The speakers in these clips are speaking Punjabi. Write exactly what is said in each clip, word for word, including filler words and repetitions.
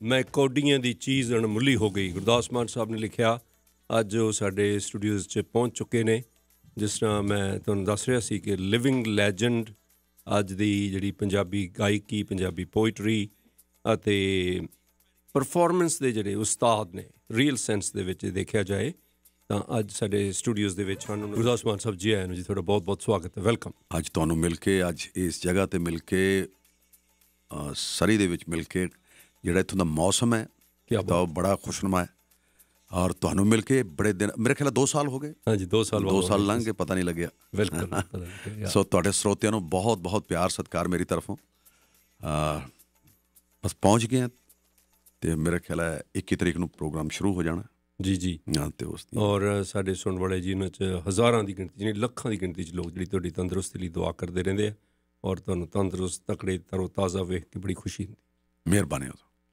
मैं कौडियां दी चीज़ अणमुल्ली हो गई। गुरदास मान साहब ने लिखिਆ। ਅੱਜ ਉਹ ਸਾਡੇ ਸਟੂਡੀਓਜ਼ 'ਚ ਪਹੁੰਚ ਚੁੱਕੇ ਨੇ। ਜਿਸ ਤਰ੍ਹਾਂ ਮੈਂ ਤੁਹਾਨੂੰ ਦੱਸ ਰਿਹਾ ਸੀ ਕਿ ਲਿਵਿੰਗ ਲੈਜੈਂਡ ਅੱਜ ਦੀ ਜਿਹੜੀ ਪੰਜਾਬੀ ਗਾਇਕੀ, ਪੰਜਾਬੀ ਪੋਇਟਰੀ ਅਤੇ ਪਰਫੋਰਮੈਂਸ ਦੇ ਜਿਹੜੇ ਉਸਤਾਦ ਨੇ, ਰੀਅਲ ਸੈਂਸ ਦੇ ਵਿੱਚ ਦੇਖਿਆ ਜਾਏ ਤਾਂ ਅੱਜ ਸਾਡੇ ਸਟੂਡੀਓਜ਼ ਦੇ ਵਿੱਚ ਹਨ ਗੁਰਦਾਸ ਮਾਨ ਸਾਹਿਬ ਜੀ। ਆਏ ਨੂੰ ਜੀ, ਤੁਹਾਡਾ ਬਹੁਤ ਬਹੁਤ ਸਵਾਗਤ ਹੈ, ਵੈਲਕਮ। ਅੱਜ ਤੁਹਾਨੂੰ ਮਿਲ ਕੇ, ਅੱਜ ਇਸ ਜਗ੍ਹਾ 'ਤੇ ਮਿਲ ਕੇ, ਸਰੀ ਦੇ ਵਿੱਚ ਮਿਲ ਕੇ, ਜਿਹੜਾ ਇੱਥੋਂ ਦਾ ਮੌਸਮ ਹੈ ਤਾਂ ਉਹ ਬੜਾ ਖੁਸ਼ਨੁਮਾ ਹੈ। ਔਰ ਤੁਹਾਨੂੰ ਮਿਲ ਕੇ ਬੜੇ ਦਿਨ, ਮੇਰੇ ਖਿਆਲ ਦੋ ਸਾਲ ਹੋ ਗਏ। ਹਾਂਜੀ, ਦੋ ਸਾਲ ਦੋ ਸਾਲ ਲੰਘ ਗਏ, ਪਤਾ ਨਹੀਂ ਲੱਗਿਆ। ਬਿਲਕੁਲ। ਸੋ ਤੁਹਾਡੇ ਸਰੋਤਿਆਂ ਨੂੰ ਬਹੁਤ ਬਹੁਤ ਪਿਆਰ ਸਤਿਕਾਰ ਮੇਰੀ ਤਰਫੋਂ। ਬਸ ਪਹੁੰਚ ਗਏ ਅਤੇ ਮੇਰੇ ਖਿਆਲ ਹੈ ਇੱਕੀ ਤਰੀਕ ਨੂੰ ਪ੍ਰੋਗਰਾਮ ਸ਼ੁਰੂ ਹੋ ਜਾਣਾ। ਜੀ ਜੀ ਹਾਂ। ਅਤੇ ਉਸ ਔਰ ਸਾਡੇ ਸੁਣਨ ਵਾਲੇ ਜੀ, ਇਹਨਾਂ 'ਚ ਹਜ਼ਾਰਾਂ ਦੀ ਗਿਣਤੀ, ਜਿਹੜੀ ਲੱਖਾਂ ਦੀ ਗਿਣਤੀ 'ਚ ਲੋਕ ਜਿਹੜੀ ਤੁਹਾਡੀ ਤੰਦਰੁਸਤੀ ਲਈ ਦੁਆ ਕਰਦੇ ਰਹਿੰਦੇ ਆ। ਔਰ ਤੁਹਾਨੂੰ ਤੰਦਰੁਸਤ, ਤਕੜੇ, ਤਰੋ ਤਾਜ਼ਾ ਵੇਖ ਕੇ ਬੜੀ ਖੁਸ਼ੀ ਹੁੰਦੀ। ਮਿਹਰਬਾਨੀ।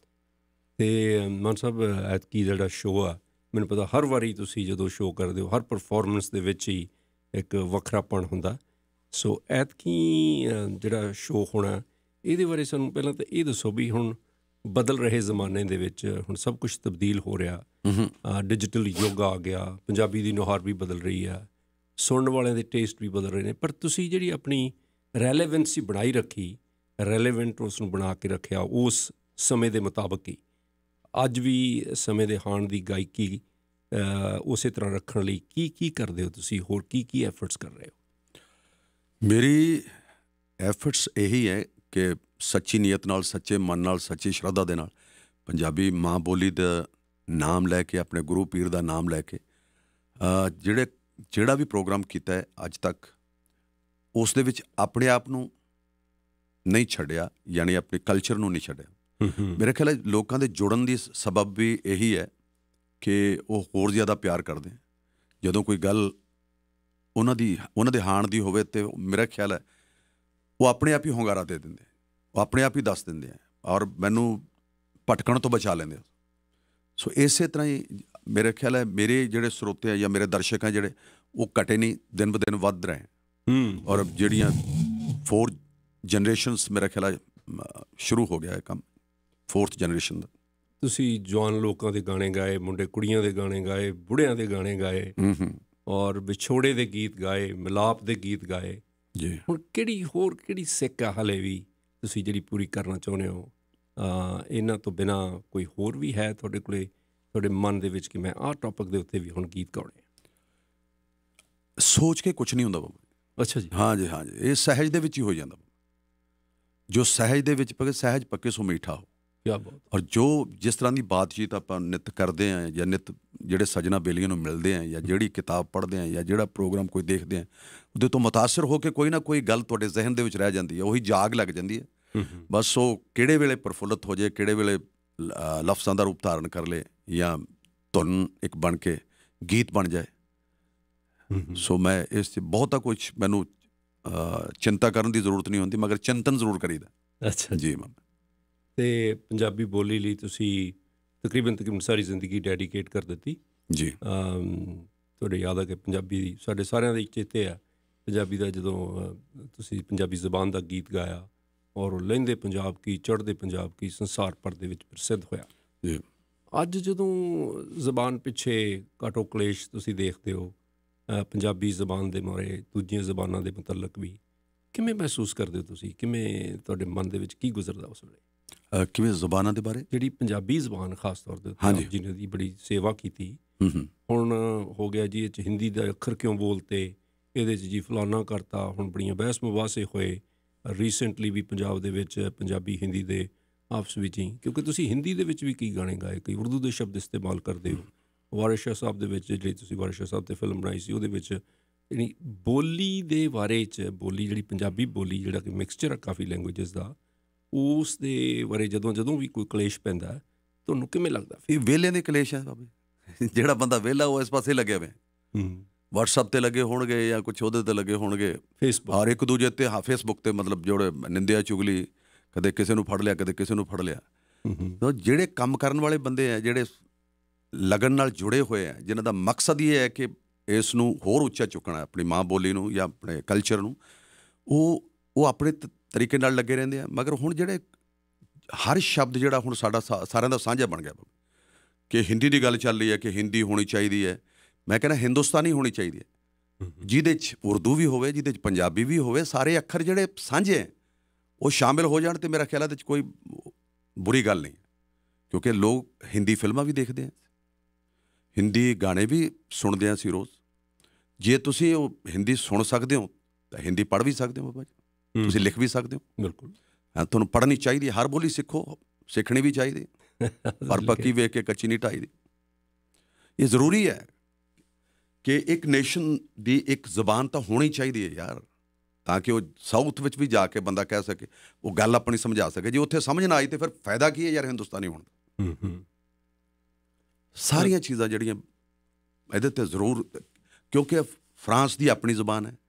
ਅਤੇ ਮਾਨ ਸਾਹਿਬ, ਐਤਕੀ ਜਿਹੜਾ ਸ਼ੋਅ ਆ, ਮੈਨੂੰ ਪਤਾ ਹਰ ਵਾਰੀ ਤੁਸੀਂ ਜਦੋਂ ਸ਼ੋਅ ਕਰਦੇ ਹੋ, ਹਰ ਪਰਫੋਰਮੈਂਸ ਦੇ ਵਿੱਚ ਹੀ ਇੱਕ ਵੱਖਰਾਪਣ ਹੁੰਦਾ। ਸੋ ਐਤਕੀ ਜਿਹੜਾ ਸ਼ੋਅ ਹੋਣਾ, ਇਹਦੇ ਬਾਰੇ ਸਾਨੂੰ ਪਹਿਲਾਂ ਤਾਂ ਇਹ ਦੱਸੋ ਵੀ ਹੁਣ ਬਦਲ ਰਹੇ ਜ਼ਮਾਨੇ ਦੇ ਵਿੱਚ ਹੁਣ ਸਭ ਕੁਛ ਤਬਦੀਲ ਹੋ ਰਿਹਾ। ਡਿਜੀਟਲ ਯੁੱਗ ਆ ਗਿਆ, ਪੰਜਾਬੀ ਦੀ ਨੁਹਾਰ ਵੀ ਬਦਲ ਰਹੀ ਆ, ਸੁਣਨ ਵਾਲਿਆਂ ਦੇ ਟੇਸਟ ਵੀ ਬਦਲ ਰਹੇ ਨੇ, ਪਰ ਤੁਸੀਂ ਜਿਹੜੀ ਆਪਣੀ ਰੈਲੇਵੈਂਸੀ ਬਣਾਈ ਰੱਖੀ, ਰੈਲੇਵੈਂਟ ਉਸ ਨੂੰ ਬਣਾ ਕੇ ਰੱਖਿਆ ਉਸ ਸਮੇਂ ਦੇ ਮੁਤਾਬਕ ਹੀ, ਅੱਜ ਵੀ ਸਮੇਂ ਦੇ ਹਾਣ ਦੀ ਗਾਇਕੀ ਉਸੇ ਤਰ੍ਹਾਂ ਰੱਖਣ ਲਈ ਕੀ ਕੀ ਕਰਦੇ ਹੋ ਤੁਸੀਂ? ਹੋਰ ਕੀ ਕੀ ਐਫਰਟਸ ਕਰ ਰਹੇ ਹੋ? ਮੇਰੀ ਐਫਰਟਸ ਇਹੀ ਹੈ ਕਿ ਸੱਚੀ ਨੀਅਤ ਨਾਲ, ਸੱਚੇ ਮਨ ਨਾਲ, ਸੱਚੀ ਸ਼ਰਧਾ ਦੇ ਨਾਲ ਪੰਜਾਬੀ ਮਾਂ ਬੋਲੀ ਦਾ ਨਾਮ ਲੈ ਕੇ, ਆਪਣੇ ਗੁਰੂ ਪੀਰ ਦਾ ਨਾਮ ਲੈ ਕੇ, ਜਿਹੜੇ ਜਿਹੜਾ ਵੀ ਪ੍ਰੋਗਰਾਮ ਕੀਤਾ ਹੈ ਅੱਜ ਤੱਕ, ਉਸ ਦੇ ਵਿੱਚ ਆਪਣੇ ਆਪ ਨੂੰ ਨਹੀਂ ਛੱਡਿਆ, ਯਾਨੀ ਆਪਣੇ ਕਲਚਰ ਨੂੰ ਨਹੀਂ ਛੱਡਿਆ। ਮੇਰੇ ਖਿਆਲ ਹੈ ਲੋਕਾਂ ਦੇ ਜੁੜਨ ਦੀ ਸਬਬ ਵੀ ਇਹੀ ਹੈ ਕਿ ਉਹ ਹੋਰ ਜ਼ਿਆਦਾ ਪਿਆਰ ਕਰਦੇ। ਜਦੋਂ ਕੋਈ ਗੱਲ ਉਹਨਾਂ ਦੀ ਉਹਨਾਂ ਦੇ ਹਾਣ ਦੀ ਹੋਵੇ ਤਾਂ ਮੇਰਾ ਖਿਆਲ ਹੈ ਉਹ ਆਪਣੇ ਆਪ ਹੀ ਹੁੰਗਾਰਾ ਦੇ ਦਿੰਦੇ, ਉਹ ਆਪਣੇ ਆਪ ਹੀ ਦੱਸ ਦਿੰਦੇ ਆ ਔਰ ਮੈਨੂੰ ਭਟਕਣ ਤੋਂ ਬਚਾ ਲੈਂਦੇ ਆ। ਸੋ ਇਸੇ ਤਰ੍ਹਾਂ ਹੀ ਮੇਰੇ ਖਿਆਲ ਹੈ ਮੇਰੇ ਜਿਹੜੇ ਸਰੋਤੇ ਆ ਜਾਂ ਮੇਰੇ ਦਰਸ਼ਕ ਆ ਜਿਹੜੇ, ਉਹ ਘਟੇ ਨਹੀਂ, ਦਿਨ ਬ ਦਿਨ ਵੱਧ ਰਹੇ। ਔਰ ਜਿਹੜੀਆਂ ਫੋਰ ਜਨਰੇਸ਼ਨਸ ਮੇਰਾ ਖਿਆਲ ਹੈ ਸ਼ੁਰੂ ਹੋ ਗਿਆ ਹੈ ਕੰਮ, ਫੋਰਥ ਜਨਰੇਸ਼ਨ ਦਾ। ਤੁਸੀਂ ਜਵਾਨ ਲੋਕਾਂ ਦੇ ਗਾਣੇ ਗਾਏ, ਮੁੰਡੇ ਕੁੜੀਆਂ ਦੇ ਗਾਣੇ ਗਾਏ, ਬੁੜਿਆਂ ਦੇ ਗਾਣੇ ਗਾਏ, ਔਰ ਵਿਛੋੜੇ ਦੇ ਗੀਤ ਗਾਏ, ਮਿਲਾਪ ਦੇ ਗੀਤ ਗਾਏ ਜੀ। ਹੁਣ ਕਿਹੜੀ ਹੋਰ ਕਿਹੜੀ ਸਿੱਖ ਆ ਹਾਲੇ ਵੀ ਤੁਸੀਂ ਜਿਹੜੀ ਪੂਰੀ ਕਰਨਾ ਚਾਹੁੰਦੇ ਹੋ? ਇਹਨਾਂ ਤੋਂ ਬਿਨਾਂ ਕੋਈ ਹੋਰ ਵੀ ਹੈ ਤੁਹਾਡੇ ਕੋਲੇ, ਤੁਹਾਡੇ ਮਨ ਦੇ ਵਿੱਚ ਕਿ ਮੈਂ ਆਹ ਟੌਪਿਕ ਦੇ ਉੱਤੇ ਵੀ ਹੁਣ ਗੀਤ ਗਾਉਣੇ? ਸੋਚ ਕੇ ਕੁਛ ਨਹੀਂ ਹੁੰਦਾ ਬਾਬਾ। ਅੱਛਾ ਜੀ। ਹਾਂ ਜੀ, ਹਾਂ ਜੀ, ਇਹ ਸਹਿਜ ਦੇ ਵਿੱਚ ਹੀ ਹੋ ਜਾਂਦਾ। ਜੋ ਸਹਿਜ ਦੇ ਵਿੱਚ ਪੱਕੇ, ਸਹਿਜ ਪੱਕੇ ਸੋ ਮੀਠਾ ਹੋ। ਕਿਆ ਬਾਤ। ਔਰ ਜੋ ਜਿਸ ਤਰ੍ਹਾਂ ਦੀ ਬਾਤਚੀਤ ਆਪਾਂ ਨਿੱਤ ਕਰਦੇ ਹਾਂ, ਜਾਂ ਨਿੱਤ ਜਿਹੜੇ ਸੱਜਣਾ ਬੇਲੀਆਂ ਨੂੰ ਮਿਲਦੇ ਹਾਂ, ਜਾਂ ਜਿਹੜੀ ਕਿਤਾਬ ਪੜ੍ਹਦੇ ਹਾਂ, ਜਾਂ ਜਿਹੜਾ ਪ੍ਰੋਗਰਾਮ ਕੋਈ ਦੇਖਦੇ ਹਾਂ, ਉਹਦੇ ਤੋਂ ਮੁਤਾਸਰ ਹੋ ਕੇ ਕੋਈ ਨਾ ਕੋਈ ਗੱਲ ਤੁਹਾਡੇ ਜ਼ਿਹਨ ਦੇ ਵਿੱਚ ਰਹਿ ਜਾਂਦੀ ਹੈ, ਉਹੀ ਜਾਗ ਲੱਗ ਜਾਂਦੀ ਹੈ। ਬਸ ਉਹ ਕਿਹੜੇ ਵੇਲੇ ਪ੍ਰਫੁੱਲਤ ਹੋ ਜਾਏ, ਕਿਹੜੇ ਵੇਲੇ ਲਫ਼ਜ਼ਾਂ ਦਾ ਰੂਪ ਧਾਰਨ ਕਰ ਲਏ, ਜਾਂ ਧੁਨ ਇੱਕ ਬਣ ਕੇ ਗੀਤ ਬਣ ਜਾਏ। ਸੋ ਮੈਂ ਇਸ 'ਚ ਬਹੁਤਾ ਕੁਛ ਮੈਨੂੰ ਚਿੰਤਾ ਕਰਨ ਦੀ ਜ਼ਰੂਰਤ ਨਹੀਂ ਹੁੰਦੀ, ਮਗਰ ਚਿੰਤਨ ਜ਼ਰੂਰ ਕਰੀਦਾ। ਅੱਛਾ ਜੀ ਮੈਮ। ਅਤੇ ਪੰਜਾਬੀ ਬੋਲੀ ਲਈ ਤੁਸੀਂ ਤਕਰੀਬਨ ਤਕਰੀਬਨ ਸਾਰੀ ਜ਼ਿੰਦਗੀ ਡੈਡੀਕੇਟ ਕਰ ਦਿੱਤੀ ਜੀ। ਤੁਹਾਡੇ ਯਾਦ ਆ ਕਿ ਪੰਜਾਬੀ ਦੀ ਸਾਡੇ ਸਾਰਿਆਂ ਦੇ ਚੇਤੇ ਆ, ਪੰਜਾਬੀ ਦਾ ਜਦੋਂ ਤੁਸੀਂ ਪੰਜਾਬੀ ਜ਼ਬਾਨ ਦਾ ਗੀਤ ਗਾਇਆ ਔਰ ਉਹ ਲਹਿੰਦੇ ਪੰਜਾਬ ਕੀ, ਚੜ੍ਹਦੇ ਪੰਜਾਬ ਕੀ ਸੰਸਾਰ ਭਰ ਦੇ ਵਿੱਚ ਪ੍ਰਸਿੱਧ ਹੋਇਆ ਜੀ। ਅੱਜ ਜਦੋਂ ਜ਼ਬਾਨ ਪਿੱਛੇ ਕਾਟੋ ਕਲੇਸ਼ ਤੁਸੀਂ ਦੇਖਦੇ ਹੋ, ਪੰਜਾਬੀ ਜ਼ਬਾਨ ਦੇ ਮਾਰੇ ਦੂਜੀਆਂ ਜ਼ਬਾਨਾਂ ਦੇ ਮੁਤਲਕ ਵੀ, ਕਿਵੇਂ ਮਹਿਸੂਸ ਕਰਦੇ ਹੋ ਤੁਸੀਂ? ਕਿਵੇਂ ਤੁਹਾਡੇ ਮਨ ਦੇ ਵਿੱਚ ਕੀ ਗੁਜ਼ਰਦਾ ਉਸ ਵੇਲੇ? ਕਿਵੇਂ ਜ਼ਬਾਨਾਂ ਦੇ ਬਾਰੇ? ਜਿਹੜੀ ਪੰਜਾਬੀ ਜ਼ਬਾਨ ਖਾਸ ਤੌਰ 'ਤੇ, ਹਾਂਜੀ, ਜਿਹਨਾਂ ਦੀ ਬੜੀ ਸੇਵਾ ਕੀਤੀ, ਹੁਣ ਹੋ ਗਿਆ ਜੀ ਇਹ 'ਚ ਹਿੰਦੀ ਦਾ ਅੱਖਰ ਕਿਉਂ ਬੋਲਤੇ, ਇਹਦੇ 'ਚ ਜੀ ਫਲਾਨਾ ਕਰਤਾ, ਹੁਣ ਬੜੀਆਂ ਬਹਿਸ ਮੁਬਾਸੇ ਹੋਏ ਰੀਸੈਂਟਲੀ ਵੀ ਪੰਜਾਬ ਦੇ ਵਿੱਚ, ਪੰਜਾਬੀ ਹਿੰਦੀ ਦੇ ਆਪਸ ਵਿੱਚ ਹੀ, ਕਿਉਂਕਿ ਤੁਸੀਂ ਹਿੰਦੀ ਦੇ ਵਿੱਚ ਵੀ ਕਈ ਗਾਣੇ ਗਾਏ, ਕਈ ਉਰਦੂ ਦੇ ਸ਼ਬਦ ਇਸਤੇਮਾਲ ਕਰਦੇ ਹੋ। ਵਾਰਿਸ ਸ਼ਾਹ ਸਾਹਿਬ ਦੇ ਵਿੱਚ ਜਿਹੜੀ ਤੁਸੀਂ ਵਾਰਿਸ ਸ਼ਾਹ ਸਾਹਿਬ 'ਤੇ ਫਿਲਮ ਬਣਾਈ ਸੀ, ਉਹਦੇ ਵਿੱਚ ਜਿਹੜੀ ਬੋਲੀ ਦੇ ਬਾਰੇ 'ਚ, ਬੋਲੀ ਜਿਹੜੀ ਪੰਜਾਬੀ ਬੋਲੀ, ਜਿਹੜਾ ਕਿ ਮਿਕਸਚਰ ਆ ਕਾਫੀ ਲੈਂਗੁਏਜਸ ਦਾ, ਉਸ ਦੇ ਬਾਰੇ ਜਦੋਂ ਜਦੋਂ ਵੀ ਕੋਈ ਕਲੇਸ਼ ਪੈਂਦਾ, ਤੁਹਾਨੂੰ ਕਿਵੇਂ ਲੱਗਦਾ? ਇਹ ਵਿਹਲੇ ਦੇ ਕਲੇਸ਼ ਹੈ ਬਾਬੇ। ਜਿਹੜਾ ਬੰਦਾ ਵਿਹਲਾ ਉਹ ਇਸ ਪਾਸੇ ਲੱਗਿਆ ਹੋਇਆ, ਵਟਸਐਪ 'ਤੇ ਲੱਗੇ ਹੋਣਗੇ ਜਾਂ ਕੁਛ ਉਹਦੇ 'ਤੇ ਲੱਗੇ ਹੋਣਗੇ, ਫੇਸਬੁੱਕ, ਔਰ ਇੱਕ ਦੂਜੇ 'ਤੇ, ਹਾਂ ਫੇਸਬੁੱਕ 'ਤੇ, ਮਤਲਬ ਜਿਹੜੇ ਨਿੰਦਿਆ ਚੁਗਲੀ, ਕਦੇ ਕਿਸੇ ਨੂੰ ਫੜ ਲਿਆ, ਕਦੇ ਕਿਸੇ ਨੂੰ ਫੜ ਲਿਆ। ਜਿਹੜੇ ਕੰਮ ਕਰਨ ਵਾਲੇ ਬੰਦੇ ਆ, ਜਿਹੜੇ ਲਗਨ ਨਾਲ ਜੁੜੇ ਹੋਏ ਆ, ਜਿਨ੍ਹਾਂ ਦਾ ਮਕਸਦ ਇਹ ਹੈ ਕਿ ਇਸ ਨੂੰ ਹੋਰ ਉੱਚਾ ਚੁੱਕਣਾ, ਆਪਣੀ ਮਾਂ ਬੋਲੀ ਨੂੰ ਜਾਂ ਆਪਣੇ ਕਲਚਰ ਨੂੰ, ਉਹ ਉਹ ਆਪਣੇ ਤਰੀਕੇ ਨਾਲ ਲੱਗੇ ਰਹਿੰਦੇ ਆ। ਮਗਰ ਹੁਣ ਜਿਹੜੇ ਹਰ ਸ਼ਬਦ ਜਿਹੜਾ ਹੁਣ ਸਾਡਾ ਸਾ ਸਾਰਿਆਂ ਦਾ ਸਾਂਝਾ ਬਣ ਗਿਆ ਕਿ ਹਿੰਦੀ ਦੀ ਗੱਲ ਚੱਲ ਰਹੀ ਹੈ ਕਿ ਹਿੰਦੀ ਹੋਣੀ ਚਾਹੀਦੀ ਹੈ। ਮੈਂ ਕਹਿੰਦਾ ਹਿੰਦੁਸਤਾਨੀ ਹੋਣੀ ਚਾਹੀਦੀ ਹੈ, ਜਿਹਦੇ 'ਚ ਉਰਦੂ ਵੀ ਹੋਵੇ, ਜਿਹਦੇ 'ਚ ਪੰਜਾਬੀ ਵੀ ਹੋਵੇ, ਸਾਰੇ ਅੱਖਰ ਜਿਹੜੇ ਸਾਂਝੇ ਹੈ ਉਹ ਸ਼ਾਮਿਲ ਹੋ ਜਾਣ ਅਤੇ ਮੇਰਾ ਖਿਆਲ ਇਹਦੇ 'ਚ ਕੋਈ ਬੁਰੀ ਗੱਲ ਨਹੀਂ, ਕਿਉਂਕਿ ਲੋਕ ਹਿੰਦੀ ਫਿਲਮਾਂ ਵੀ ਦੇਖਦੇ ਆ, ਹਿੰਦੀ ਗਾਣੇ ਵੀ ਸੁਣਦੇ ਹਾਂ ਅਸੀਂ ਰੋਜ਼। ਜੇ ਤੁਸੀਂ ਉਹ ਹਿੰਦੀ ਸੁਣ ਸਕਦੇ ਹੋ ਤਾਂ ਹਿੰਦੀ ਪੜ੍ਹ ਵੀ ਸਕਦੇ ਹੋ ਬਾਬਾ ਜੀ, ਤੁਸੀਂ ਲਿਖ ਵੀ ਸਕਦੇ ਹੋ। ਬਿਲਕੁਲ, ਤੁਹਾਨੂੰ ਪੜ੍ਹਨੀ ਚਾਹੀਦੀ, ਹਰ ਬੋਲੀ ਸਿੱਖੋ, ਸਿੱਖਣੀ ਵੀ ਚਾਹੀਦੀ, ਪਰ ਪੱਕੀ ਵੇਖ ਕੇ ਕੱਚੀ ਨਹੀਂ ਢਾਈ ਦੀ। ਇਹ ਜ਼ਰੂਰੀ ਹੈ ਕਿ ਇੱਕ ਨੇਸ਼ਨ ਦੀ ਇੱਕ ਜ਼ੁਬਾਨ ਤਾਂ ਹੋਣੀ ਚਾਹੀਦੀ ਹੈ ਯਾਰ, ਤਾਂ ਕਿ ਉਹ ਸਾਊਥ ਵਿੱਚ ਵੀ ਜਾ ਕੇ ਬੰਦਾ ਕਹਿ ਸਕੇ, ਉਹ ਗੱਲ ਆਪਣੀ ਸਮਝਾ ਸਕੇ। ਜੇ ਉੱਥੇ ਸਮਝ ਨਾ ਆਈ ਤਾਂ ਫਿਰ ਫਾਇਦਾ ਕੀ ਹੈ ਯਾਰ ਹਿੰਦੁਸਤਾਨੀ ਹੋਣ ਦਾ। ਸਾਰੀਆਂ ਚੀਜ਼ਾਂ ਜਿਹੜੀਆਂ ਇਹਦੇ 'ਤੇ ਜ਼ਰੂਰ, ਕਿਉਂਕਿ ਫਰਾਂਸ ਦੀ ਆਪਣੀ ਜ਼ੁਬਾਨ ਹੈ,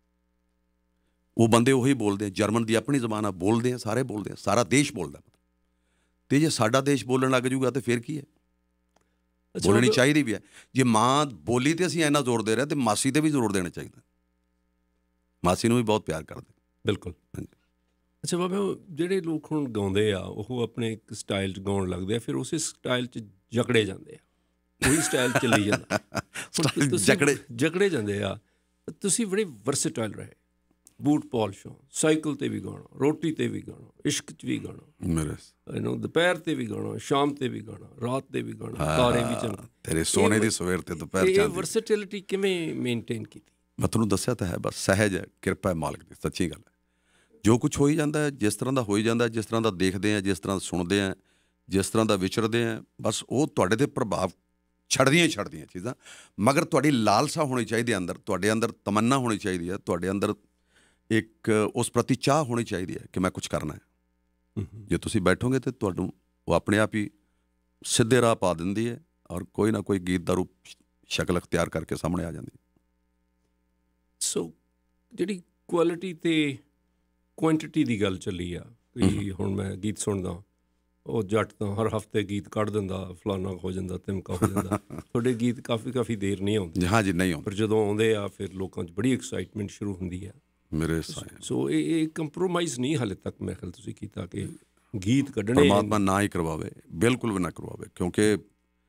ਉਹ ਬੰਦੇ ਉਹੀ ਬੋਲਦੇ ਆ। ਜਰਮਨ ਦੀ ਆਪਣੀ ਜ਼ੁਬਾਨ ਆ, ਬੋਲਦੇ ਆ, ਸਾਰੇ ਬੋਲਦੇ ਆ, ਸਾਰਾ ਦੇਸ਼ ਬੋਲਦਾ। ਅਤੇ ਜੇ ਸਾਡਾ ਦੇਸ਼ ਬੋਲਣ ਲੱਗ ਜੂਗਾ ਤਾਂ ਫਿਰ ਕੀ ਹੈ? ਬੋਲਣੀ ਚਾਹੀਦੀ ਵੀ ਹੈ। ਜੇ ਮਾਂ ਬੋਲੀ 'ਤੇ ਅਸੀਂ ਇੰਨਾ ਜ਼ੋਰ ਦੇ ਰਹੇ ਤਾਂ ਮਾਸੀ 'ਤੇ ਵੀ ਜ਼ੋਰ ਦੇਣਾ ਚਾਹੀਦਾ। ਮਾਸੀ ਨੂੰ ਵੀ ਬਹੁਤ ਪਿਆਰ ਕਰਦੇ। ਬਿਲਕੁਲ। ਹਾਂਜੀ। ਅੱਛਾ ਬਾਬਾ, ਜਿਹੜੇ ਲੋਕ ਹੁਣ ਗਾਉਂਦੇ ਆ ਉਹ ਆਪਣੇ ਇੱਕ ਸਟਾਈਲ 'ਚ ਗਾਉਣ ਲੱਗਦੇ ਆ, ਫਿਰ ਉਸੇ ਸਟਾਈਲ 'ਚ ਜਕੜੇ ਜਾਂਦੇ ਆ, ਉਹੀ ਸਟਾਈਲ ਚੱਲੀ ਜਾਂਦਾ, ਜਕੜੇ ਜਕੜੇ ਜਾਂਦੇ ਆ। ਤੁਸੀਂ ਬੜੇ ਵਰਸੇਟਾਈਲ ਰਹੇ, ਬੂਟ ਪਾਲਿਸ਼ ਹੋ, ਸਾਈਕਲ 'ਤੇ ਵੀ ਗਾਣਾ, ਰੋਟੀ 'ਤੇ ਵੀ ਗਾਣਾ, ਇਸ਼ਕ 'ਚ ਵੀ ਗਾਣਾ, ਮੇਰੇ ਨੂੰ ਦੁਪਹਿਰ 'ਤੇ ਵੀ ਗਾਣਾ, ਸ਼ਾਮ 'ਤੇ ਵੀ ਗਾਣਾ, ਰਾਤ 'ਤੇ ਵੀ ਗਾਣਾ, ਤਾਰੇ ਵੀ ਚੰਗੇ, ਤੇਰੇ ਸੋਨੇ ਦੀ ਸਵੇਰ 'ਤੇ ਦੁਪਹਿਰ। ਇਹ ਵਰਸੇਟਿਲਿਟੀ ਕਿਵੇਂ ਮੇਨਟੇਨ ਕੀਤੀ? ਮੈਂ ਤੁਹਾਨੂੰ ਦੱਸਿਆ ਤਾਂ ਹੈ, ਬਸ ਸਹਿਜ ਹੈ, ਕਿਰਪਾ ਹੈ ਮਾਲਕ ਦੀ, ਸੱਚੀ ਗੱਲ ਹੈ। ਜੋ ਕੁਛ ਹੋਈ ਜਾਂਦਾ ਹੈ, ਜਿਸ ਤਰ੍ਹਾਂ ਦਾ ਹੋਈ ਜਾਂਦਾ, ਜਿਸ ਤਰ੍ਹਾਂ ਦਾ ਦੇਖਦੇ ਹਾਂ, ਜਿਸ ਤਰ੍ਹਾਂ ਸੁਣਦੇ ਹਾਂ, ਜਿਸ ਤਰ੍ਹਾਂ ਦਾ ਵਿਚਰਦੇ ਹਾਂ, ਬਸ ਉਹ ਤੁਹਾਡੇ 'ਤੇ ਪ੍ਰਭਾਵ ਛੱਡਦੀਆਂ ਹੀ ਛੱਡਦੀਆਂ ਚੀਜ਼ਾਂ। ਮਗਰ ਤੁਹਾਡੀ ਲਾਲਸਾ ਹੋਣੀ ਚਾਹੀਦੀ ਹੈ ਅੰਦਰ, ਤੁਹਾਡੇ ਅੰਦਰ ਤਮੰਨਾ ਹੋਣੀ ਚਾਹੀਦੀ ਹੈ, ਤੁਹਾਡੇ ਅੰਦਰ ਇੱਕ ਉਸ ਪ੍ਰਤੀ ਚਾਹ ਹੋਣੀ ਚਾਹੀਦੀ ਹੈ ਕਿ ਮੈਂ ਕੁਛ ਕਰਨਾ ਹੈ। ਜੇ ਤੁਸੀਂ ਬੈਠੋਗੇ ਤਾਂ ਤੁਹਾਨੂੰ ਉਹ ਆਪਣੇ ਆਪ ਹੀ ਸਿੱਧੇ ਰਾਹ ਪਾ ਦਿੰਦੀ ਹੈ, ਔਰ ਕੋਈ ਨਾ ਕੋਈ ਗੀਤ ਦਾ ਰੂਪ ਸ਼ਕਲ ਅਖਤਿਆਰ ਕਰਕੇ ਸਾਹਮਣੇ ਆ ਜਾਂਦੀ ਹੈ। ਸੋ ਜਿਹੜੀ ਕੁਆਲਿਟੀ ਅਤੇ ਕੁਆਂਟਿਟੀ ਦੀ ਗੱਲ ਚੱਲੀ ਆ, ਕਿ ਹੁਣ ਮੈਂ ਗੀਤ ਸੁਣਦਾ, ਉਹ ਜੱਟ ਤਾਂ ਹਰ ਹਫ਼ਤੇ ਗੀਤ ਕੱਢ ਦਿੰਦਾ, ਫਲਾਨਾ ਹੋ ਜਾਂਦਾ, ਤਿਮਕਾ ਹੋ ਜਾਂਦਾ। ਤੁਹਾਡੇ ਗੀਤ ਕਾਫੀ ਕਾਫੀ ਦੇਰ ਨਹੀਂ ਆਉਂਦੇ। ਹਾਂ ਜੀ, ਨਹੀਂ ਆਉਂਦੇ, ਪਰ ਜਦੋਂ ਆਉਂਦੇ ਆ ਫਿਰ ਲੋਕਾਂ 'ਚ ਬੜੀ ਐਕਸਾਈਟਮੈਂਟ ਸ਼ੁਰੂ ਹੁੰਦੀ ਆ ਮੇਰੇ। ਸੋ ਇਹ ਇਹ ਕੰਪਰੋਮਾਈਜ਼ ਨਹੀਂ ਹਾਲੇ ਤੱਕ ਮੇਰੇ ਖਿਆਲ ਤੁਸੀਂ ਕੀਤਾ ਕਿ ਗੀਤ ਕੱਢਣੇ। ਪਰਮਾਤਮਾ ਨਾ ਹੀ ਕਰਵਾਵੇ, ਬਿਲਕੁਲ ਵੀ ਨਾ ਕਰਵਾਵੇ, ਕਿਉਂਕਿ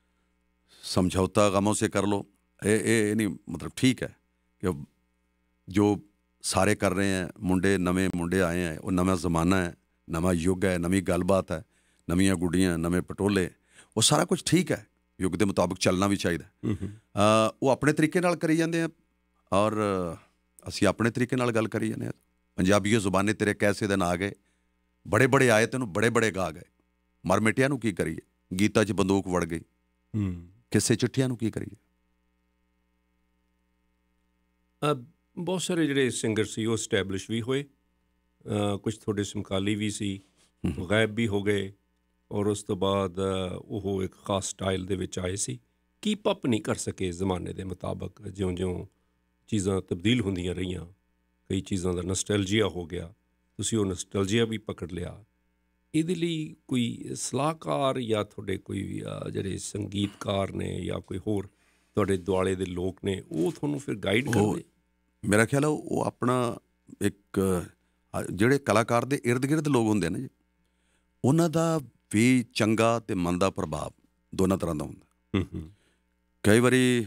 ਸਮਝੌਤਾ ਗਮੋਂ ਸੇ ਕਰ ਲਓ, ਇਹ ਇਹ ਨਹੀਂ, ਮਤਲਬ ਠੀਕ ਹੈ ਕਿ ਜੋ ਸਾਰੇ ਕਰ ਰਹੇ ਹੈ, ਮੁੰਡੇ ਨਵੇਂ ਮੁੰਡੇ ਆਏ ਹੈ, ਉਹ ਨਵਾਂ ਜ਼ਮਾਨਾ ਹੈ, ਨਵਾਂ ਯੁੱਗ ਹੈ, ਨਵੀਂ ਗੱਲਬਾਤ ਹੈ, ਨਵੀਆਂ ਗੁੱਡੀਆਂ, ਨਵੇਂ ਪਟੋਲੇ, ਉਹ ਸਾਰਾ ਕੁਛ ਠੀਕ ਹੈ, ਯੁੱਗ ਦੇ ਮੁਤਾਬਕ ਚੱਲਣਾ ਵੀ ਚਾਹੀਦਾ। ਉਹ ਆਪਣੇ ਤਰੀਕੇ ਨਾਲ ਕਰੀ ਜਾਂਦੇ ਆ, ਔਰ ਅਸੀਂ ਆਪਣੇ ਤਰੀਕੇ ਨਾਲ ਗੱਲ ਕਰੀ ਜਾਂਦੇ ਹਾਂ। ਪੰਜਾਬੀਓ ਜ਼ੁਬਾਨੇ ਤੇਰੇ ਕੈਸੇ ਦਿਨ ਆ ਗਏ, ਬੜੇ ਬੜੇ ਆਏ ਤੈਨੂੰ ਬੜੇ ਬੜੇ ਗਾ ਗਏ, ਮਰ ਮਿਟਿਆਂ ਨੂੰ ਕੀ ਕਰੀਏ, ਗੀਤਾਂ 'ਚ ਬੰਦੂਕ ਵੜ ਗਈ, ਕਿਸੇ ਚਿੱਠੀਆਂ ਨੂੰ ਕੀ ਕਰੀਏ। ਬਹੁਤ ਸਾਰੇ ਜਿਹੜੇ ਸਿੰਗਰ ਸੀ ਉਹ ਸਟੈਬਲਿਸ਼ ਵੀ ਹੋਏ, ਕੁਛ ਤੁਹਾਡੇ ਸਮਕਾਲੀ ਵੀ ਸੀ, ਗਾਇਬ ਵੀ ਹੋ ਗਏ, ਔਰ ਉਸ ਤੋਂ ਬਾਅਦ ਉਹ ਇੱਕ ਖਾਸ ਸਟਾਈਲ ਦੇ ਵਿੱਚ ਆਏ ਸੀ, ਕੀਪ ਅਪ ਨਹੀਂ ਕਰ ਸਕੇ ਜ਼ਮਾਨੇ ਦੇ ਮੁਤਾਬਕ। ਜਿਉਂ ਜਿਉਂ ਚੀਜ਼ਾਂ ਤਬਦੀਲ ਹੁੰਦੀਆਂ ਰਹੀਆਂ, ਕਈ ਚੀਜ਼ਾਂ ਦਾ ਨਸਟੈਲਜੀਆ ਹੋ ਗਿਆ, ਤੁਸੀਂ ਉਹ ਨਸਟੈਲਜੀਆ ਵੀ ਪਕੜ ਲਿਆ। ਇਹਦੇ ਲਈ ਕੋਈ ਸਲਾਹਕਾਰ ਜਾਂ ਤੁਹਾਡੇ ਕੋਈ ਜਿਹੜੇ ਸੰਗੀਤਕਾਰ ਨੇ ਜਾਂ ਕੋਈ ਹੋਰ ਤੁਹਾਡੇ ਦੁਆਲੇ ਦੇ ਲੋਕ ਨੇ, ਉਹ ਤੁਹਾਨੂੰ ਫਿਰ ਗਾਈਡ ਕਰਦੇ? ਮੇਰਾ ਖਿਆਲ ਹੈ ਉਹ ਆਪਣਾ ਇੱਕ, ਜਿਹੜੇ ਕਲਾਕਾਰ ਦੇ ਇਰਦ ਗਿਰਦ ਲੋਕ ਹੁੰਦੇ ਨੇ ਜੀ, ਉਹਨਾਂ ਦਾ ਵੀ ਚੰਗਾ ਅਤੇ ਮੰਦਾ ਪ੍ਰਭਾਵ ਦੋਨਾਂ ਤਰ੍ਹਾਂ ਦਾ ਹੁੰਦਾ। ਕਈ ਵਾਰੀ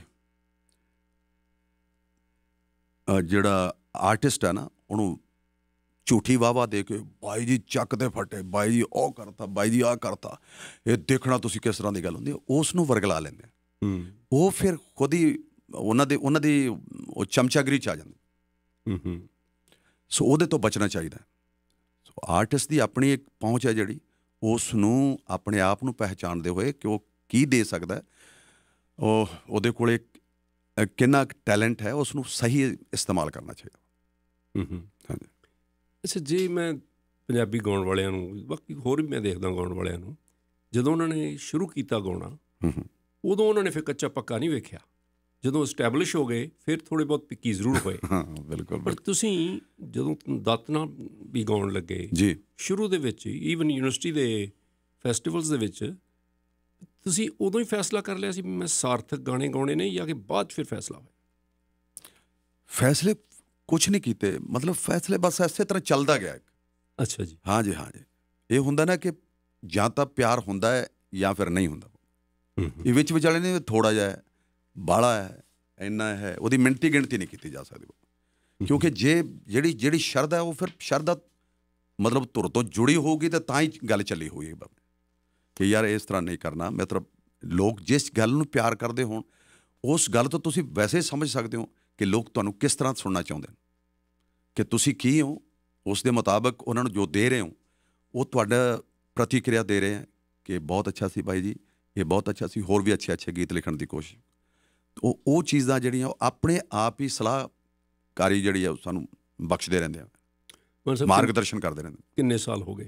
ਜਿਹੜਾ ਆਰਟਿਸਟ ਹੈ ਨਾ, ਉਹਨੂੰ ਝੂਠੀ ਵਾਹ ਵਾਹ ਦੇ ਕੇ, ਬਾਈ ਜੀ ਚੱਕ ਦੇ ਫਟੇ, ਬਾਈ ਜੀ ਉਹ ਕਰਤਾ, ਬਾਈ ਜੀ ਆਹ ਕਰਤਾ, ਇਹ ਦੇਖਣਾ ਤੁਸੀਂ ਕਿਸ ਤਰ੍ਹਾਂ ਦੀ ਗੱਲ ਹੁੰਦੀ ਹੈ, ਉਸ ਨੂੰ ਵਰਗਲਾ ਲੈਂਦੇ ਆ। ਉਹ ਫਿਰ ਖੁਦ ਹੀ ਉਹਨਾਂ ਦੇ ਉਹਨਾਂ ਦੀ ਉਹ ਚਮਚਾਗਰੀ 'ਚ ਆ ਜਾਂਦੀ। ਸੋ ਉਹਦੇ ਤੋਂ ਬਚਣਾ ਚਾਹੀਦਾ। ਸੋ ਆਰਟਿਸਟ ਦੀ ਆਪਣੀ ਇੱਕ ਪਹੁੰਚ ਹੈ ਜਿਹੜੀ, ਉਸ ਨੂੰ ਆਪਣੇ ਆਪ ਨੂੰ ਪਹਿਚਾਣਦੇ ਹੋਏ ਕਿ ਉਹ ਕੀ ਦੇ ਸਕਦਾ, ਉਹ ਉਹਦੇ ਕੋਲ ਕਿੰਨਾ ਟੈਲੈਂਟ ਹੈ, ਉਸ ਨੂੰ ਸਹੀ ਇਸਤੇਮਾਲ ਕਰਨਾ ਚਾਹੀਦਾ। ਹਾਂਜੀ। ਅੱਛਾ, ਜੇ ਮੈਂ ਪੰਜਾਬੀ ਗਾਉਣ ਵਾਲਿਆਂ ਨੂੰ, ਬਾਕੀ ਹੋਰ ਵੀ ਮੈਂ ਦੇਖਦਾ ਗਾਉਣ ਵਾਲਿਆਂ ਨੂੰ, ਜਦੋਂ ਉਹਨਾਂ ਨੇ ਸ਼ੁਰੂ ਕੀਤਾ ਗਾਉਣਾ, ਉਦੋਂ ਉਹਨਾਂ ਨੇ ਫਿਰ ਕੱਚਾ ਪੱਕਾ ਨਹੀਂ ਵੇਖਿਆ। ਜਦੋਂ ਇਸਟੈਬਲਿਸ਼ ਹੋ ਗਏ ਫਿਰ ਥੋੜ੍ਹੇ ਬਹੁਤ ਪਿੱਕੀ ਜ਼ਰੂਰ ਹੋਏ। ਹਾਂ ਬਿਲਕੁਲ। ਪਰ ਤੁਸੀਂ ਜਦੋਂ ਦਾਤਨਾ ਵੀ ਗਾਉਣ ਲੱਗੇ ਜੀ, ਸ਼ੁਰੂ ਦੇ ਵਿੱਚ, ਈਵਨ ਯੂਨੀਵਰਸਿਟੀ ਦੇ ਫੈਸਟੀਵਲਸ ਦੇ ਵਿੱਚ, ਤੁਸੀਂ ਉਦੋਂ ਹੀ ਫੈਸਲਾ ਕਰ ਲਿਆ ਸੀ ਮੈਂ ਸਾਰਥਕ ਗਾਣੇ ਗਾਉਣੇ ਨੇ, ਜਾਂ ਕਿ ਬਾਅਦ 'ਚ ਫਿਰ ਫੈਸਲਾ ਹੋਇਆ? ਫੈਸਲੇ ਕੁਛ ਨਹੀਂ ਕੀਤੇ, ਮਤਲਬ ਫੈਸਲੇ ਬਸ ਇਸੇ ਤਰ੍ਹਾਂ ਚੱਲਦਾ ਗਿਆ। ਅੱਛਾ ਜੀ। ਹਾਂ ਜੀ, ਹਾਂ ਜੀ। ਇਹ ਹੁੰਦਾ ਨਾ ਕਿ ਜਾਂ ਤਾਂ ਪਿਆਰ ਹੁੰਦਾ ਹੈ ਜਾਂ ਫਿਰ ਨਹੀਂ ਹੁੰਦਾ। ਇਹ ਵਿੱਚ ਵਿਚਾਲੇ ਨੇ ਥੋੜ੍ਹਾ ਜਿਹਾ ਹੈ, ਬਾਹਲਾ ਹੈ, ਇੰਨਾ ਹੈ, ਉਹਦੀ ਮਿਣਤੀ ਗਿਣਤੀ ਨਹੀਂ ਕੀਤੀ ਜਾ ਸਕਦੀ। ਕਿਉਂਕਿ ਜੇ ਜਿਹੜੀ ਜਿਹੜੀ ਸ਼ਰਧਾ ਹੈ ਉਹ ਫਿਰ ਸ਼ਰਧਾ ਮਤਲਬ ਧੁਰ ਤੋਂ ਜੁੜੀ ਹੋਊਗੀ ਤਾਂ ਤਾਂ ਹੀ ਗੱਲ ਚੱਲੀ ਹੋਈ ਕਿ ਯਾਰ ਇਸ ਤਰ੍ਹਾਂ ਨਹੀਂ ਕਰਨਾ। ਮਤਲਬ ਲੋਕ ਜਿਸ ਗੱਲ ਨੂੰ ਪਿਆਰ ਕਰਦੇ ਹੋਣ ਉਸ ਗੱਲ ਤੋਂ ਤੁਸੀਂ ਵੈਸੇ ਸਮਝ ਸਕਦੇ ਹੋ ਕਿ ਲੋਕ ਤੁਹਾਨੂੰ ਕਿਸ ਤਰ੍ਹਾਂ ਸੁਣਨਾ ਚਾਹੁੰਦੇ ਨੇ, ਕਿ ਤੁਸੀਂ ਕੀ ਹੋ, ਉਸ ਦੇ ਮੁਤਾਬਕ ਉਹਨਾਂ ਨੂੰ ਜੋ ਦੇ ਰਹੇ ਹੋ ਉਹ ਤੁਹਾਡਾ ਪ੍ਰਤੀਕਿਰਿਆ ਦੇ ਰਹੇ ਹੈ ਕਿ ਬਹੁਤ ਅੱਛਾ ਸੀ ਭਾਈ ਜੀ, ਇਹ ਬਹੁਤ ਅੱਛਾ ਸੀ, ਹੋਰ ਵੀ ਅੱਛੇ ਅੱਛੇ ਗੀਤ ਲਿਖਣ ਦੀ ਕੋਸ਼ਿਸ਼। ਉਹ ਉਹ ਚੀਜ਼ਾਂ ਜਿਹੜੀਆਂ ਉਹ ਆਪਣੇ ਆਪ ਹੀ ਸਲਾਹਕਾਰੀ ਜਿਹੜੀ ਆ ਉਹ ਸਾਨੂੰ ਬਖਸ਼ਦੇ ਰਹਿੰਦੇ ਆ, ਮਾਰਗਦਰਸ਼ਨ ਕਰਦੇ ਰਹਿੰਦੇ। ਕਿੰਨੇ ਸਾਲ ਹੋ ਗਏ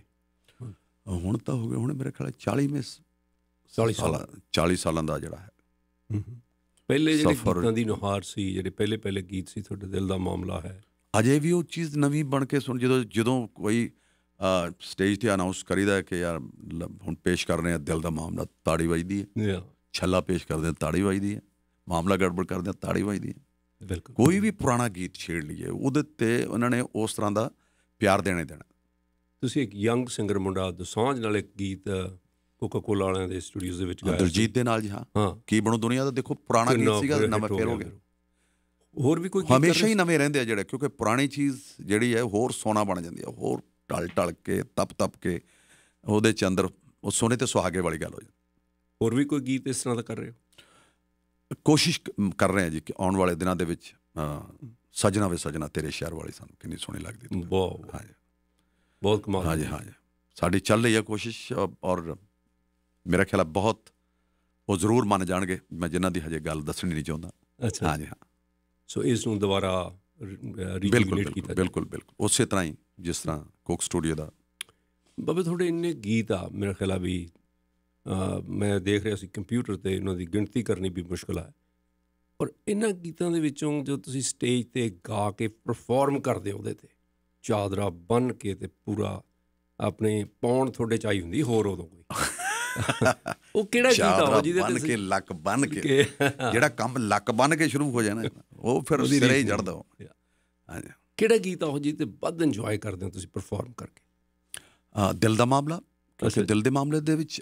ਹੁਣ? ਤਾਂ ਹੋ ਗਏ ਹੁਣ ਮੇਰੇ ਖਿਆਲ ਚਾਲੀ ਮੇ ਚਾਲੀ ਸਾਲ ਚਾਲੀ ਸਾਲਾਂ ਦਾ ਜਿਹੜਾ ਹੈ। ਪਹਿਲੇ ਜਿਹੜੇ ਗੀਤਾਂ ਦੀ ਨੁਹਾਰ ਸੀ, ਜਿਹੜੇ ਪਹਿਲੇ ਪਹਿਲੇ ਗੀਤ ਸੀ, ਤੁਹਾਡੇ ਦਿਲ ਦਾ ਮਾਮਲਾ ਹੈ, ਅਜੇ ਵੀ ਉਹ ਚੀਜ਼ ਨਵੀਂ ਬਣ ਕੇ ਸੁਣ। ਜਦੋਂ ਜਦੋਂ ਕੋਈ ਸਟੇਜ 'ਤੇ ਅਨਾਊਂਸ ਕਰੀਦਾ ਕਿ ਯਾਰ ਹੁਣ ਪੇਸ਼ ਕਰ ਰਹੇ ਹਾਂ ਦਿਲ ਦਾ ਮਾਮਲਾ, ਤਾੜੀ ਵੱਜਦੀ ਹੈ। ਛੱਲਾ ਪੇਸ਼ ਕਰਦੇ ਹਾਂ, ਤਾੜੀ ਵੱਜਦੀ ਹੈ। ਮਾਮਲਾ ਗੜਬੜ ਕਰਦੇ ਹਾਂ, ਤਾੜੀ ਵੱਜਦੀ ਹੈ। ਬਿਲਕੁਲ ਕੋਈ ਵੀ ਪੁਰਾਣਾ ਗੀਤ ਛੇੜ ਲਈਏ ਉਹਦੇ 'ਤੇ ਉਹਨਾਂ ਨੇ ਉਸ ਤਰ੍ਹਾਂ ਦਾ ਪਿਆਰ ਦੇਣੇ ਦੇਣਾ। ਤੁਸੀਂ ਇੱਕ ਯੰਗ ਸਿੰਗਰ ਮੁੰਡਾ ਦੋਸਾਂਝ ਨਾਲ ਇੱਕ ਗੀਤ ਕੋਕਾ ਕੋਲਾ ਵਾਲਿਆਂ ਦੇ ਸਟੂਡੀਓਜ਼ ਦੇ ਵਿੱਚ ਗਾਇਆ, ਦਿਲਜੀਤ ਦੇ ਨਾਲ ਜੀ। ਹਾਂ ਹਾਂ ਕੀ ਬਣੂ ਦੁਨੀਆ ਦਾ, ਦੇਖੋ ਪੁਰਾਣਾ ਗੀਤ ਸੀਗਾ, ਨਵਾਂ ਫੇਰ ਹੋ ਗਿਆ। ਹੋਰ ਵੀ ਕੋਈ ਹਮੇਸ਼ਾ ਹੀ ਨਵੇਂ ਰਹਿੰਦੇ ਆ ਜਿਹੜੇ, ਕਿਉਂਕਿ ਪੁਰਾਣੀ ਚੀਜ਼ ਜਿਹੜੀ ਹੈ ਹੋਰ ਸੋਨਾ ਬਣ ਜਾਂਦੀ ਹੈ, ਹੋਰ ਢਲ ਢਲ ਕੇ ਤਪ ਤਪ ਕੇ ਉਹਦੇ 'ਚ ਅੰਦਰ ਉਹ ਸੋਨੇ 'ਤੇ ਸੁਹਾਗੇ ਵਾਲੀ ਗੱਲ ਹੋ ਜਾਂਦੀ। ਹੋਰ ਵੀ ਕੋਈ ਗੀਤ ਇਸ ਤਰ੍ਹਾਂ ਦਾ ਕਰ ਰਹੇ ਹੋ? ਕੋਸ਼ਿਸ਼ ਕਰ ਰਹੇ ਹਾਂ ਜੀ ਕਿ ਆਉਣ ਵਾਲੇ ਦਿਨਾਂ ਦੇ ਵਿੱਚ ਸਜਣਾ ਵੇ ਸਜਣਾ ਤੇਰੇ ਸ਼ਹਿਰ ਵਾਲੀ ਸਾਨੂੰ ਕਿੰਨੀ ਸੋਹਣੀ ਲੱਗਦੀ। ਬਹੁਤ ਹਾਂਜੀ ਬਹੁਤ ਕਮਾਲ। ਹਾਂਜੀ ਹਾਂਜੀ ਸਾਡੀ ਚੱਲ ਰਹੀ ਹੈ ਕੋਸ਼ਿਸ਼, ਔਰ ਮੇਰਾ ਖਿਆਲ ਬਹੁਤ ਉਹ ਜ਼ਰੂਰ ਮੰਨ ਜਾਣਗੇ, ਮੈਂ ਜਿਨ੍ਹਾਂ ਦੀ ਹਜੇ ਗੱਲ ਦੱਸਣੀ ਨਹੀਂ ਚਾਹੁੰਦਾ। ਅੱਛਾ ਹਾਂਜੀ ਹਾਂ। ਸੋ ਇਸ ਨੂੰ ਦੁਬਾਰਾ ਬਿਲਕੁਲ ਕੀਤਾ ਬਿਲਕੁਲ ਬਿਲਕੁਲ ਉਸੇ ਤਰ੍ਹਾਂ ਹੀ ਜਿਸ ਤਰ੍ਹਾਂ ਕੋਕ ਸਟੂਡੀਓ ਦਾ। ਬਾਬੇ ਤੁਹਾਡੇ ਇੰਨੇ ਗੀਤ ਆ, ਮੇਰਾ ਖਿਆਲ ਆ ਵੀ ਮੈਂ ਦੇਖ ਰਿਹਾ ਸੀ ਕੰਪਿਊਟਰ 'ਤੇ ਇਹਨਾਂ ਦੀ ਗਿਣਤੀ ਕਰਨੀ ਵੀ ਮੁਸ਼ਕਿਲ ਹੈ, ਪਰ ਇਹਨਾਂ ਗੀਤਾਂ ਦੇ ਵਿੱਚੋਂ ਜੋ ਤੁਸੀਂ ਸਟੇਜ 'ਤੇ ਗਾ ਕੇ ਪਰਫੋਰਮ ਕਰਦੇ ਹੋ ਉਹਦੇ 'ਤੇ ਚਾਦਰਾ ਬੰਨ੍ਹ ਕੇ ਅਤੇ ਪੂਰਾ ਆਪਣੇ ਪਾਉਣ ਤੁਹਾਡੇ 'ਚ ਆਈ ਹੁੰਦੀ ਹੋਰ ਉਦੋਂ ਕੋਈ ਉਹ ਕਿਹੜਾ ਗੀਤ ਆ ਜਿਹਦੇ ਬੰਨ ਕੇ ਲੱਕ ਬੰਨ ਕੇ ਜਿਹੜਾ ਕੰਮ ਲੱਕ ਬੰਨ ਕੇ ਸ਼ੁਰੂ ਹੋ ਜਾਣਾ ਉਹ ਫਿਰ ਸਿਰੇ ਹੀ ਚੜ੍ਹਦਾ। ਹਾਂਜੀ ਕਿਹੜਾ ਗੀਤ ਆ ਉਹ ਜਿਹਦੇ 'ਤੇ ਵੱਧ ਇੰਜੋਏ ਕਰਦੇ ਹੋ ਤੁਸੀਂ ਪਰਫੋਰਮ ਕਰਕੇ? ਦਿਲ ਦਾ ਮਾਮਲਾ, ਕਿਉਂਕਿ ਦਿਲ ਦੇ ਮਾਮਲੇ ਦੇ ਵਿੱਚ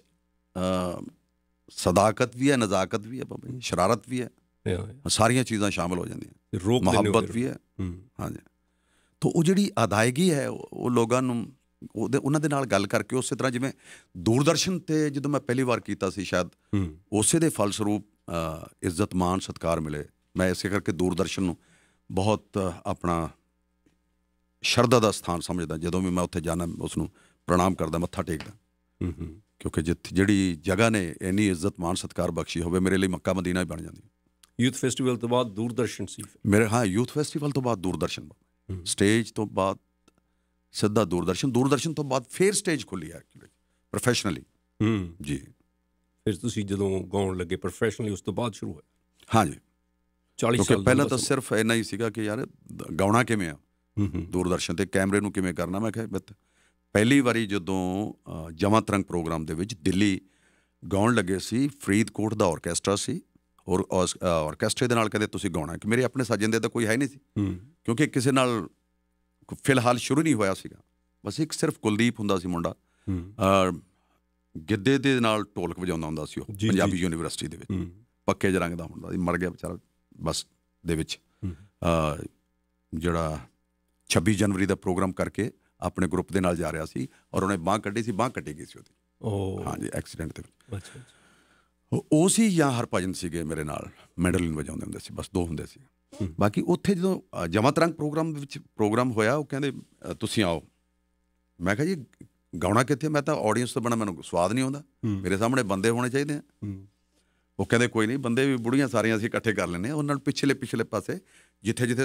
ਸਦਾਕਤ ਵੀ ਹੈ, ਨਜ਼ਾਕਤ ਵੀ ਹੈ, ਸ਼ਰਾਰਤ ਵੀ ਹੈ, ਸਾਰੀਆਂ ਚੀਜ਼ਾਂ ਸ਼ਾਮਿਲ ਹੋ ਜਾਂਦੀਆਂ, ਮੁਹੱਬਤ ਵੀ ਹੈ। ਹਾਂਜੀ ਤਾਂ ਉਹ ਜਿਹੜੀ ਅਦਾਇਗੀ ਹੈ ਉਹ ਲੋਕਾਂ ਨੂੰ ਉਹਦੇ ਉਹਨਾਂ ਦੇ ਨਾਲ ਗੱਲ ਕਰਕੇ, ਉਸੇ ਤਰ੍ਹਾਂ ਜਿਵੇਂ ਦੂਰਦਰਸ਼ਨ 'ਤੇ ਜਦੋਂ ਮੈਂ ਪਹਿਲੀ ਵਾਰ ਕੀਤਾ ਸੀ ਸ਼ਾਇਦ ਉਸੇ ਦੇ ਫਲਸਰੂਪ ਇੱਜ਼ਤ ਮਾਣ ਸਤਿਕਾਰ ਮਿਲੇ। ਮੈਂ ਇਸੇ ਕਰਕੇ ਦੂਰਦਰਸ਼ਨ ਨੂੰ ਬਹੁਤ ਆਪਣਾ ਸ਼ਰਧਾ ਦਾ ਸਥਾਨ ਸਮਝਦਾ। ਜਦੋਂ ਵੀ ਮੈਂ ਉੱਥੇ ਜਾਣਾ ਉਸ ਨੂੰ ਪ੍ਰਣਾਮ ਕਰਦਾ, ਮੱਥਾ ਟੇਕਦਾ, ਕਿਉਂਕਿ ਜਿੱਥੇ ਜਿਹੜੀ ਜਗ੍ਹਾ ਨੇ ਇੰਨੀ ਇੱਜ਼ਤ ਮਾਣ ਸਤਿਕਾਰ ਬਖਸ਼ੀ ਹੋਵੇ, ਮੇਰੇ ਲਈ ਮੱਕਾ ਮਦੀਨਾ ਹੀ ਬਣ ਜਾਂਦੀ। ਯੂਥ ਫੈਸਟੀਵਲ ਤੋਂ ਬਾਅਦ ਦੂਰਦਰਸ਼ਨ ਸੀ ਮੇਰੇ। ਹਾਂ ਯੂਥ ਫੈਸਟੀਵਲ ਤੋਂ ਬਾਅਦ ਦੂਰਦਰਸ਼ਨ, ਸਟੇਜ ਤੋਂ ਬਾਅਦ ਸਿੱਧਾ ਦੂਰਦਰਸ਼ਨ, ਦੂਰਦਰਸ਼ਨ ਤੋਂ ਬਾਅਦ ਫਿਰ ਸਟੇਜ ਖੁੱਲ੍ਹੀ ਹੈ ਪ੍ਰੋਫੈਸ਼ਨਲੀ ਜੀ। ਫਿਰ ਤੁਸੀਂ ਜਦੋਂ ਗਾਉਣ ਲੱਗੇ ਪ੍ਰੋਫੈਸ਼ਨਲੀ ਉਸ ਤੋਂ ਬਾਅਦ ਸ਼ੁਰੂ ਹੋਇਆ? ਹਾਂਜੀ ਚਾਲੀ ਸਾਲ ਪਹਿਲਾਂ ਤਾਂ ਸਿਰਫ ਇੰਨਾ ਹੀ ਸੀਗਾ ਕਿ ਯਾਰ ਗਾਉਣਾ ਕਿਵੇਂ ਆ ਦੂਰਦਰਸ਼ਨ 'ਤੇ, ਕੈਮਰੇ ਨੂੰ ਕਿਵੇਂ ਕਰਨਾ। ਮੈਂ ਕਿਹਾ ਪਹਿਲੀ ਵਾਰੀ ਜਦੋਂ ਜਮਾਂ ਤਰੰਗ ਪ੍ਰੋਗਰਾਮ ਦੇ ਵਿੱਚ ਦਿੱਲੀ ਗਾਉਣ ਲੱਗੇ ਸੀ, ਫਰੀਦਕੋਟ ਦਾ ਔਰਕੈਸਟਰਾ ਸੀ, ਔਰ ਔਰਕੈਸਟਰੇ ਦੇ ਨਾਲ ਕਹਿੰਦੇ ਤੁਸੀਂ ਗਾਉਣਾ, ਕਿ ਮੇਰੇ ਆਪਣੇ ਸਾਜਨ ਦੇ ਤਾਂ ਕੋਈ ਹੈ ਨਹੀਂ ਸੀ, ਕਿਉਂਕਿ ਕਿਸੇ ਨਾਲ ਫਿਲਹਾਲ ਸ਼ੁਰੂ ਨਹੀਂ ਹੋਇਆ ਸੀਗਾ। ਬਸ ਇੱਕ ਸਿਰਫ ਕੁਲਦੀਪ ਹੁੰਦਾ ਸੀ ਮੁੰਡਾ, ਗਿੱਧੇ ਦੇ ਨਾਲ ਢੋਲਕ ਵਜਾਉਂਦਾ ਹੁੰਦਾ ਸੀ, ਉਹ ਪੰਜਾਬੀ ਯੂਨੀਵਰਸਿਟੀ ਦੇ ਵਿੱਚ, ਪੱਕੇ ਜਿਹੇ ਰੰਗ ਦਾ ਹੁੰਦਾ ਸੀ, ਮਰ ਗਿਆ ਵਿਚਾਰਾ ਬੱਸ ਦੇ ਵਿੱਚ। ਜਿਹੜਾ ਛੱਬੀ ਜਨਵਰੀ ਦਾ ਪ੍ਰੋਗਰਾਮ ਕਰਕੇ ਆਪਣੇ ਗਰੁੱਪ ਦੇ ਨਾਲ ਜਾ ਰਿਹਾ ਸੀ, ਔਰ ਉਹਨੇ ਬਾਂਹ ਕੱਢੀ ਸੀ, ਬਾਂਹ ਕੱਟੀ ਗਈ ਸੀ ਉਹਦੀ। ਹਾਂਜੀ ਐਕਸੀਡੈਂਟ ਦੇ ਵਿੱਚ। ਉਹ ਸੀ ਜਾਂ ਹਰਭਜਨ ਸੀਗੇ ਮੇਰੇ ਨਾਲ, ਮੈਂਡੋਲਿਨ ਵਜਾਉਂਦੇ ਹੁੰਦੇ ਸੀ, ਬਸ ਦੋ ਹੁੰਦੇ ਸੀ। ਬਾਕੀ ਉੱਥੇ ਜਦੋਂ ਜਮਾਂ ਤਰੰਗ ਪ੍ਰੋਗਰਾਮ ਵਿੱਚ ਪ੍ਰੋਗਰਾਮ ਹੋਇਆ, ਉਹ ਕਹਿੰਦੇ ਤੁਸੀਂ ਆਓ। ਮੈਂ ਕਿਹਾ ਜੀ ਗਾਉਣਾ ਕਿੱਥੇ, ਮੈਂ ਤਾਂ ਆਡੀਅੰਸ ਤੋਂ ਬਣਾ, ਮੈਨੂੰ ਸਵਾਦ ਨਹੀਂ ਆਉਂਦਾ, ਮੇਰੇ ਸਾਹਮਣੇ ਬੰਦੇ ਹੋਣੇ ਚਾਹੀਦੇ ਆ। ਉਹ ਕਹਿੰਦੇ ਕੋਈ ਨਹੀਂ, ਬੰਦੇ ਵੀ ਬੁੜੀਆਂ ਸਾਰੀਆਂ ਅਸੀਂ ਇਕੱਠੇ ਕਰ ਲੈਂਦੇ ਹਾਂ। ਉਹਨਾਂ ਨੂੰ ਪਿਛਲੇ ਪਿਛਲੇ ਪਾਸੇ ਜਿੱਥੇ ਜਿੱਥੇ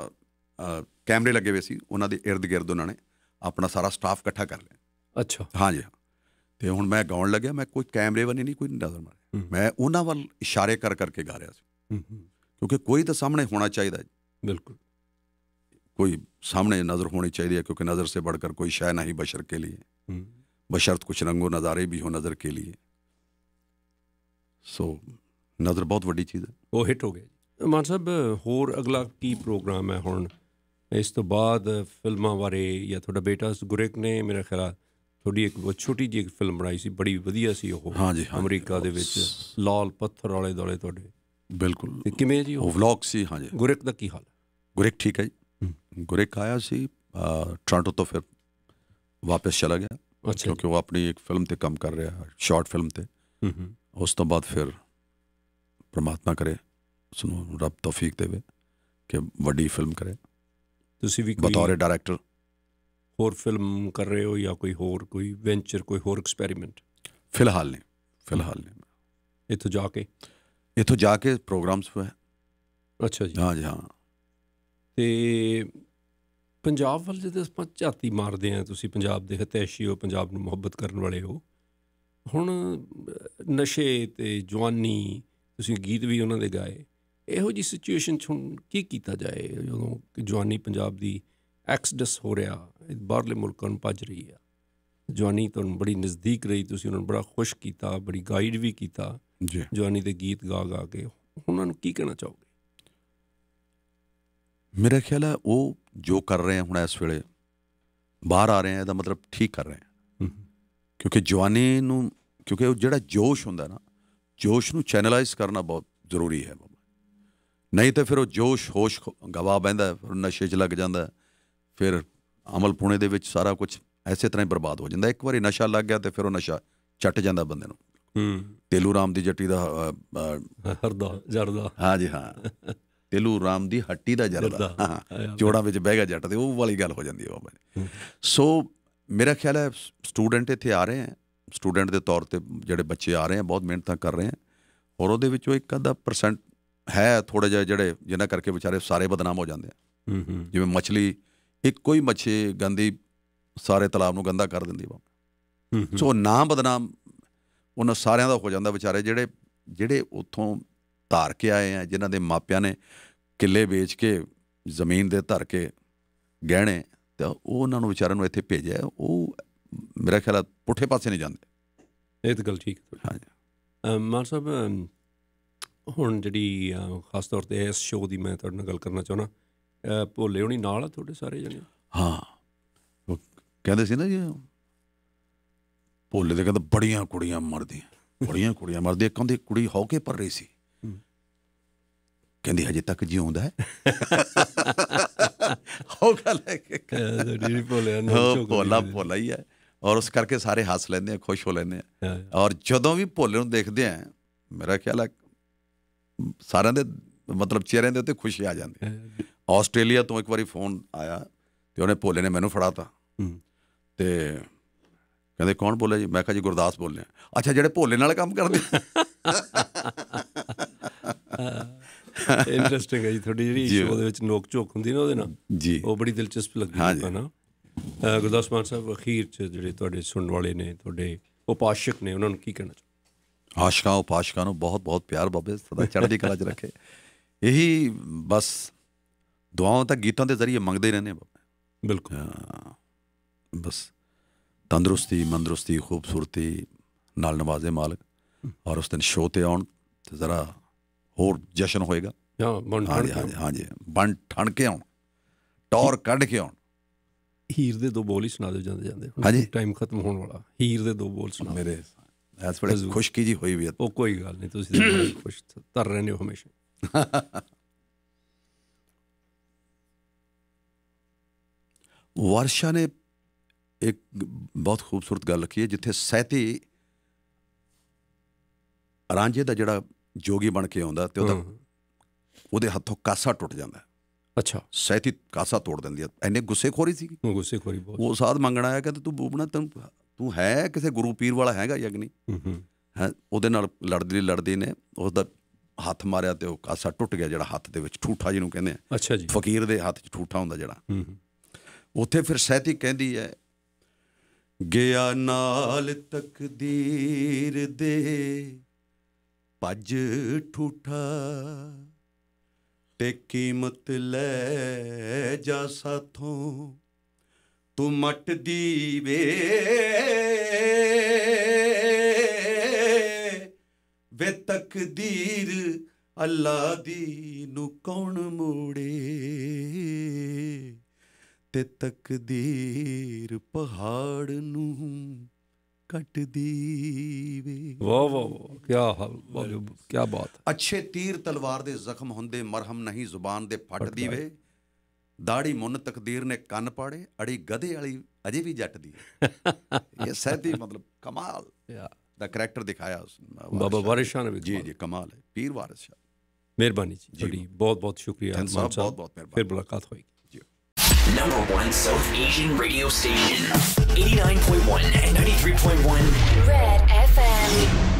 ਕੈਮਰੇ ਲੱਗੇ ਹੋਏ ਸੀ ਉਹਨਾਂ ਦੇ ਇਰਦ ਗਿਰਦ ਉਹਨਾਂ ਨੇ ਆਪਣਾ ਸਾਰਾ ਸਟਾਫ ਇਕੱਠਾ ਕਰ ਲਿਆ। ਅੱਛਾ ਹਾਂਜੀ ਹਾਂ। ਅਤੇ ਹੁਣ ਮੈਂ ਗਾਉਣ ਲੱਗਿਆ, ਮੈਂ ਕੋਈ ਕੈਮਰੇ ਵੱਲ ਨਹੀਂ ਕੋਈ ਨਜ਼ਰ ਮਾਰਿਆ, ਮੈਂ ਉਹਨਾਂ ਵੱਲ ਇਸ਼ਾਰੇ ਕਰ ਕਰਕੇ ਗਾ ਰਿਹਾ ਸੀ, ਕਿਉਂਕਿ ਕੋਈ ਤਾਂ ਸਾਹਮਣੇ ਹੋਣਾ ਚਾਹੀਦਾ। ਬਿਲਕੁਲ कोई सामने नज़र होनी चाहिए, क्योंकि नज़र से बढ़कर कोई शय नहीं बशर के लिए, बशर्त कुछ रंगो नज़ारे भी हो नज़र के लिए। सो नज़र बहुत वड्डी चीज़ है। वो हिट हो गया। मान साहब होर अगला की प्रोग्राम है हुण इस तो बाद फिल्मां बारे, या थोड़ा बेटा गुरेक ने मेरा ख्याल ਤੁਹਾਡੀ ਇੱਕ ਬਹੁਤ ਛੋਟੀ ਜਿਹੀ ਇੱਕ ਫਿਲਮ ਬਣਾਈ ਸੀ, ਬੜੀ ਵਧੀਆ ਸੀ ਉਹ, ਹਾਂਜੀ ਹਾਂ, ਅਮਰੀਕਾ ਦੇ ਵਿੱਚ, ਲਾਲ ਪੱਥਰ ਵਾਲੇ ਦੁਆਲੇ ਤੁਹਾਡੇ। ਬਿਲਕੁਲ। ਤੇ ਕਿਵੇਂ ਜੀ ਉਹ ਵਲੌਗ ਸੀ? ਹਾਂਜੀ। ਗੁਰਿਕ ਦਾ ਕੀ ਹਾਲ ਹੈ? ਗੁਰਿਕ ਠੀਕ ਹੈ ਜੀ। ਗੁਰਿਕ ਆਇਆ ਸੀ ਟੋਰਾਂਟੋ ਤੋਂ, ਫਿਰ ਵਾਪਸ ਚਲਾ ਗਿਆ ਕਿਉਂਕਿ ਉਹ ਆਪਣੀ ਇੱਕ ਫਿਲਮ 'ਤੇ ਕੰਮ ਕਰ ਰਿਹਾ, ਸ਼ਾਰਟ ਫਿਲਮ 'ਤੇ। ਉਸ ਤੋਂ ਬਾਅਦ ਫਿਰ ਪਰਮਾਤਮਾ ਕਰੇ ਉਸਨੂੰ ਰੱਬ ਤੌਫੀਕ ਦੇਵੇ ਕਿ ਵੱਡੀ ਫਿਲਮ ਕਰੇ। ਤੁਸੀਂ ਵੀ ਬਤੌਰ ਡਾਇਰੈਕਟਰ ਹੋਰ ਫਿਲਮ ਕਰ ਰਹੇ ਹੋ ਜਾਂ ਕੋਈ ਹੋਰ ਕੋਈ ਵੈਂਚਰ, ਕੋਈ ਹੋਰ ਐਕਸਪੈਰੀਮੈਂਟ? ਫਿਲਹਾਲ ਨਹੀਂ, ਫਿਲਹਾਲ ਨਹੀਂ। ਇੱਥੋਂ ਜਾ ਕੇ ਇੱਥੋਂ ਜਾ ਕੇ ਪ੍ਰੋਗਰਾਮਸ ਹੋਏ। ਅੱਛਾ ਜੀ। ਹਾਂ ਜੀ ਹਾਂ। ਅਤੇ ਪੰਜਾਬ ਵੱਲ ਜਦੋਂ ਆਪਾਂ ਝਾਤੀ ਮਾਰਦੇ ਹਾਂ, ਤੁਸੀਂ ਪੰਜਾਬ ਦੇ ਹਿਤੈਸ਼ੀ ਹੋ, ਪੰਜਾਬ ਨੂੰ ਮੁਹੱਬਤ ਕਰਨ ਵਾਲੇ ਹੋ, ਹੁਣ ਨਸ਼ੇ ਅਤੇ ਜਵਾਨੀ, ਤੁਸੀਂ ਗੀਤ ਵੀ ਉਹਨਾਂ ਦੇ ਗਾਏ, ਇਹੋ ਜਿਹੀ ਸਿਚੁਏਸ਼ਨ 'ਚ ਹੁਣ ਕੀ ਕੀਤਾ ਜਾਏ ਜਦੋਂ ਕਿ ਜਵਾਨੀ ਪੰਜਾਬ ਦੀ ਐਕਸਡਸ ਹੋ ਰਿਹਾ, ਬਾਹਰਲੇ ਮੁਲਕਾਂ ਨੂੰ ਭੱਜ ਰਹੀ ਆ? ਜਵਾਨੀ ਤੁਹਾਨੂੰ ਬੜੀ ਨਜ਼ਦੀਕ ਰਹੀ, ਤੁਸੀਂ ਉਹਨਾਂ ਨੂੰ ਬੜਾ ਖੁਸ਼ ਕੀਤਾ, ਬੜੀ ਗਾਈਡ ਵੀ ਕੀਤਾ ਜੀ, ਜਵਾਨੀ ਦੇ ਗੀਤ ਗਾ ਗਾ ਕੇ, ਉਹਨਾਂ ਨੂੰ ਕੀ ਕਹਿਣਾ ਚਾਹੋਗੇ? ਮੇਰਾ ਖਿਆਲ ਹੈ ਉਹ ਜੋ ਕਰ ਰਹੇ ਆ ਹੁਣ ਇਸ ਵੇਲੇ ਬਾਹਰ ਆ ਰਹੇ ਆ, ਇਹਦਾ ਮਤਲਬ ਠੀਕ ਕਰ ਰਹੇ ਆ। ਕਿਉਂਕਿ ਜਵਾਨੀ ਨੂੰ, ਕਿਉਂਕਿ ਉਹ ਜਿਹੜਾ ਜੋਸ਼ ਹੁੰਦਾ ਨਾ, ਜੋਸ਼ ਨੂੰ ਚੈਨਲਾਈਜ਼ ਕਰਨਾ ਬਹੁਤ ਜ਼ਰੂਰੀ ਹੈ। ਨਹੀਂ ਤਾਂ ਫਿਰ ਉਹ ਜੋਸ਼ ਹੋਸ਼ ਗਵਾ ਬਹਿੰਦਾ, ਫਿਰ ਨਸ਼ੇ 'ਚ ਲੱਗ ਜਾਂਦਾ, ਫਿਰ ਅਮਲ ਪੁਣੇ ਦੇ ਵਿੱਚ ਸਾਰਾ ਕੁਛ ਐਸੇ ਤਰ੍ਹਾਂ ਹੀ ਬਰਬਾਦ ਹੋ ਜਾਂਦਾ। ਇੱਕ ਵਾਰੀ ਨਸ਼ਾ ਲੱਗ ਗਿਆ ਤੇ ਫਿਰ ਉਹ ਨਸ਼ਾ ਚੱਟ ਜਾਂਦਾ ਬੰਦੇ ਨੂੰ। ਤੇਲੂ ਰਾਮ ਦੀ ਜੱਟੀ ਦਾ ਹਰਦਾ ਜਰਦਾ, ਹਾਂ ਜੀ ਹਾਂ, ਤੇਲੂ ਰਾਮ ਦੀ ਹੱਟੀ ਦਾ ਜਰਦਾ, ਹਾਂ, ਜੋੜਾਂ ਵਿੱਚ ਬਹਿ ਗਿਆ ਜੱਟ ਦੇ, ਉਹ ਵਾਲੀ ਗੱਲ ਹੋ ਜਾਂਦੀ ਹੈ ਬਾਬਾ। ਸੋ ਮੇਰਾ ਖਿਆਲ ਹੈ ਸਟੂਡੈਂਟ ਇੱਥੇ ਆ ਰਹੇ ਹੈ, ਸਟੂਡੈਂਟ ਦੇ ਤੌਰ 'ਤੇ ਜਿਹੜੇ ਬੱਚੇ ਆ ਰਹੇ ਹੈ, ਬਹੁਤ ਮਿਹਨਤਾਂ ਕਰ ਰਹੇ ਹੈ, ਔਰ ਉਹਦੇ ਵਿੱਚੋਂ ਇੱਕ ਅੱਧਾ ਪਰਸੈਂਟ ਹੈ ਥੋੜ੍ਹੇ ਜਿਹੇ ਜਿਹੜੇ ਜਿਨ੍ਹਾਂ ਕਰਕੇ ਵਿਚਾਰੇ ਸਾਰੇ ਬਦਨਾਮ ਹੋ ਜਾਂਦੇ ਆ। ਜਿਵੇਂ ਮੱਛਲੀ, ਇੱਕੋ ਹੀ ਮੱਛੀ ਗੰਦੀ ਸਾਰੇ ਤਲਾਬ ਨੂੰ ਗੰਦਾ ਕਰ ਦਿੰਦੀ ਬਾਬਾ। ਸੋ ਨਾ ਬਦਨਾਮ ਉਹਨਾਂ ਸਾਰਿਆਂ ਦਾ ਹੋ ਜਾਂਦਾ ਵਿਚਾਰੇ, ਜਿਹੜੇ ਜਿਹੜੇ ਉੱਥੋਂ ਧਾਰ ਕੇ ਆਏ ਆ, ਜਿਨ੍ਹਾਂ ਦੇ ਮਾਪਿਆਂ ਨੇ ਕਿੱਲੇ ਵੇਚ ਕੇ ਜ਼ਮੀਨ ਦੇ ਧਰ ਕੇ ਗਹਿਣੇ, ਤਾਂ ਉਹ ਉਹਨਾਂ ਨੂੰ ਵਿਚਾਰਿਆਂ ਨੂੰ ਇੱਥੇ ਭੇਜਿਆ, ਉਹ ਮੇਰਾ ਖਿਆਲ ਪੁੱਠੇ ਪਾਸੇ ਨਹੀਂ ਜਾਂਦੇ। ਇਹ ਤਾਂ ਗੱਲ ਠੀਕ ਹੈ। ਹਾਂਜੀ ਮਾਨ ਸਾਹਿਬ, ਹੁਣ ਜਿਹੜੀ ਖਾਸ ਤੌਰ 'ਤੇ ਇਸ ਸ਼ੋਅ ਦੀ ਮੈਂ ਤੁਹਾਡੇ ਨਾਲ ਗੱਲ ਕਰਨਾ ਚਾਹੁੰਦਾ, ਭੋਲੇ ਹੋਣੀ ਨਾਲ ਆ ਤੁਹਾਡੇ ਸਾਰੇ ਜਣੇ? ਹਾਂ, ਉਹ ਕਹਿੰਦੇ ਸੀ ਨਾ ਜੀ, ਭੋਲੇ ਦੇ ਕਹਿੰਦਾ ਬੜੀਆਂ ਕੁੜੀਆਂ ਮਰਦੀਆਂ, ਬੜੀਆਂ ਕੁੜੀਆਂ ਮਰਦੀਆਂ। ਇੱਕ ਉਹਦੀ ਕੁੜੀ ਹੋ ਕੇ ਭਰ ਰਹੀ ਸੀ, ਕਹਿੰਦੀ ਹਜੇ ਤੱਕ ਜਿਉਂਦਾ ਹੈ। ਉਹ ਗੱਲ ਹੈ ਕਿ ਭੋਲਾ ਭੋਲਾ ਹੀ ਹੈ, ਔਰ ਉਸ ਕਰਕੇ ਸਾਰੇ ਹੱਸ ਲੈਂਦੇ ਆ, ਖੁਸ਼ ਹੋ ਲੈਂਦੇ ਆ। ਔਰ ਜਦੋਂ ਵੀ ਭੋਲੇ ਨੂੰ ਦੇਖਦੇ ਆ, ਮੇਰਾ ਖਿਆਲ ਹੈ ਸਾਰਿਆਂ ਦੇ ਮਤਲਬ ਚਿਹਰਿਆਂ ਦੇ ਉੱਤੇ ਖੁਸ਼ੀ ਆ ਜਾਂਦੀ। ਆਸਟ੍ਰੇਲੀਆ ਤੋਂ ਇੱਕ ਵਾਰੀ ਫੋਨ ਆਇਆ ਅਤੇ ਉਹਨੇ ਭੋਲੇ ਨੇ ਮੈਨੂੰ ਫੜਾ ਤਾ, ਅਤੇ ਕਹਿੰਦੇ ਕੌਣ ਬੋਲਿਆ ਜੀ? ਮੈਂ ਕਿਹਾ ਜੀ ਗੁਰਦਾਸ ਬੋਲ ਰਿਹਾ। ਅੱਛਾ, ਜਿਹੜੇ ਭੋਲੇ ਨਾਲ ਕੰਮ ਕਰਦੇ। ਇੰਟਰਸਟਿੰਗ ਹੈ ਜੀ ਤੁਹਾਡੀ ਜਿਹੜੀ ਸ਼ੋਅ ਦੇ ਵਿੱਚ ਨੋਕ ਝੋਕ ਹੁੰਦੀ ਨਾ ਉਹਦੇ ਨਾਲ ਜੀ, ਉਹ ਬੜੀ ਦਿਲਚਸਪ ਲੱਗਦੀ ਹੈ ਨਾ। ਗੁਰਦਾਸ ਮਾਨ ਸਾਹਿਬ, ਅਖੀਰ 'ਚ ਜਿਹੜੇ ਤੁਹਾਡੇ ਸੁਣਨ ਵਾਲੇ ਨੇ, ਤੁਹਾਡੇ ਉਪਾਸ਼ਕ ਨੇ, ਉਹਨਾਂ ਨੂੰ ਕੀ ਕਹਿਣਾ ਚਾਹੋ? ਆਸ਼ਕਾਂ ਉਪਾਸ਼ਕਾਂ ਨੂੰ ਬਹੁਤ ਬਹੁਤ ਪਿਆਰ ਬਾਬੇ, ਸਦਾ ਚੜ੍ਹਦੀ ਕਲਾ 'ਚ ਰੱਖੇ। ਇਹੀ ਬਸ ਦੁਆਵਾਂ ਤਾਂ ਗੀਤਾਂ ਦੇ ਜ਼ਰੀਏ ਮੰਗਦੇ ਰਹਿੰਦੇ ਬਾਬੇ। ਬਿਲਕੁਲ, ਬਸ ਤੰਦਰੁਸਤੀ, ਮੰਦਰੁਸਤੀ, ਖੂਬਸੂਰਤੀ ਨਾਲ ਨਵਾਜ਼ੇ ਮਾਲਕ, ਔਰ ਉਸ ਦਿਨ ਸ਼ੋਅ 'ਤੇ ਆਉਣ ਅਤੇ ਜ਼ਰਾ ਹੋਰ ਜਸ਼ਨ ਹੋਏਗਾ। ਹਾਂਜੀ ਹਾਂਜੀ ਹਾਂਜੀ, ਬਣ ਠਣ ਕੇ ਆਉਣ, ਟੌਰ ਕੱਢ ਕੇ ਆਉਣ। ਹੀਰ ਦੇ ਦੋ ਬੋਲ ਹੀ ਸੁਣਾ ਦਿਓ ਜਾਂਦੇ ਜਾਂਦੇ। ਹਾਂਜੀ, ਟਾਈਮ ਖਤਮ ਹੋਣ ਵਾਲਾ, ਹੀਰ ਦੇ ਦੋ ਬੋਲ ਸੁਣਾ ਮੇਰੇ। ਇਸ ਵੇਲੇ ਖੁਸ਼ਕੀ ਜੀ ਹੋਈ ਵੀ ਹੈ। ਉਹ ਕੋਈ ਗੱਲ ਨਹੀਂ, ਤੁਸੀਂ ਬੜੇ ਖੁਸ਼ ਤਰ ਰਹਿੰਦੇ ਹੋ ਹਮੇਸ਼ਾ। ਵਾਰਸ਼ਾ ਨੇ ਇੱਕ ਬਹੁਤ ਖੂਬਸੂਰਤ ਗੱਲ ਰੱਖੀ ਹੈ, ਜਿੱਥੇ ਸਹਿਤੀ ਰਾਂਝੇ ਦਾ ਜਿਹੜਾ ਜੋਗੀ ਬਣ ਕੇ ਆਉਂਦਾ ਅਤੇ ਉਹਦਾ ਉਹਦੇ ਹੱਥੋਂ ਕਾਸਾ ਟੁੱਟ ਜਾਂਦਾ। ਅੱਛਾ, ਸਹਿਤੀ ਕਾਸਾ ਤੋੜ ਦਿੰਦੀ ਹੈ। ਇੰਨੇ ਗੁੱਸੇਖੋਰੀ ਸੀ, ਗੁੱਸੇਖੋਰੀ ਬਹੁਤ। ਉਹ ਸਾਧ ਮੰਗਣ ਆਇਆ, ਕਹਿੰਦਾ ਤੂੰ ਬੂਬਣਾ, ਤੈਨੂੰ ਤੂੰ ਹੈ ਕਿਸੇ ਗੁਰੂ ਪੀਰ ਵਾਲਾ ਹੈਗਾ ਜਾਂ ਨਹੀਂ ਹੈ? ਉਹਦੇ ਨਾਲ ਲੜਦੀ ਲੜਦੀ ਨੇ ਉਸਦਾ ਹੱਥ ਮਾਰਿਆ ਅਤੇ ਉਹ ਕਾਸਾ ਟੁੱਟ ਗਿਆ, ਜਿਹੜਾ ਹੱਥ ਦੇ ਵਿੱਚ ਠੂਠਾ ਜਿਹਨੂੰ ਕਹਿੰਦੇ ਆ। ਅੱਛਾ ਜੀ, ਫਕੀਰ ਦੇ ਹੱਥ 'ਚ ਠੂਠਾ ਹੁੰਦਾ ਜਿਹੜਾ। ਉੱਥੇ ਫਿਰ ਸਹਿਤੀ ਕਹਿੰਦੀ ਹੈ, ਗਿਆ ਨਾਲ ਤਕਦੀਰ ਦੇ ਭੱਜ ਠੂਠਾ, ਤੇ ਕੀਮਤ ਲੈ ਜਾ ਸਾਥੋਂ ਤੂੰ ਮੱਟ ਦੀ ਵੇ, ਵੇ ਤਕਦੀਰ ਅੱਲਾ ਦੀ ਨੂੰ ਕੌਣ ਮੋੜੇ, ਤੇ ਤਕਦੀਰ ਪਹਾੜ ਨੂੰ ਕੱਟਦੀ ਵੇ। ਵਾਹ ਵਾਹ ਵਾਹ, ਕਿਆ ਹਾਲ, ਕਿਆ ਬਾਤ। ਅੱਛੇ ਤੀਰ ਤਲਵਾਰ ਦੇ ਜ਼ਖਮ ਹੁੰਦੇ, ਮਰਹਮ ਨਹੀਂ ਜ਼ੁਬਾਨ ਦੇ ਫੱਟਦੀ ਵੇ। ਦਾੜੀ ਮੁੰਨ ਤਕਦੀਰ ਨੇ ਕੰਨ ਪਾੜੇ, ਅੜੀ ਗਧੇ ਵਾਲੀ ਅਜੇ ਵੀ ਜੱਟ ਦੀ। ਇਹ ਸਹਿਤੀ ਮਤਲਬ ਕਮਾਲ ਦਾ ਕਰੈਕਟਰ ਦਿਖਾਇਆ ਉਸ ਬਾਬਾ ਵਾਰਿਸ ਸ਼ਾਹ ਨੇ। ਜੀ ਜੀ ਕਮਾਲ ਹੈ, ਪੀਰ ਵਾਰਿਸ ਸ਼ਾਹ। ਮਿਹਰਬਾਨੀ ਜੀ ਤੁਹਾਡੀ, ਬਹੁਤ ਬਹੁਤ ਸ਼ੁਕਰੀਆ ਮਾਨ ਸਾਹਿਬ, ਬਹੁਤ ਬਹੁਤ ਮਿਹਰਬਾਨੀ। ਫਿਰ ਮੁਲਾਕਾਤ ਹੋਏਗੀ। Number one South Asian radio station, eighty-nine point one and ninety-three point one Red F M.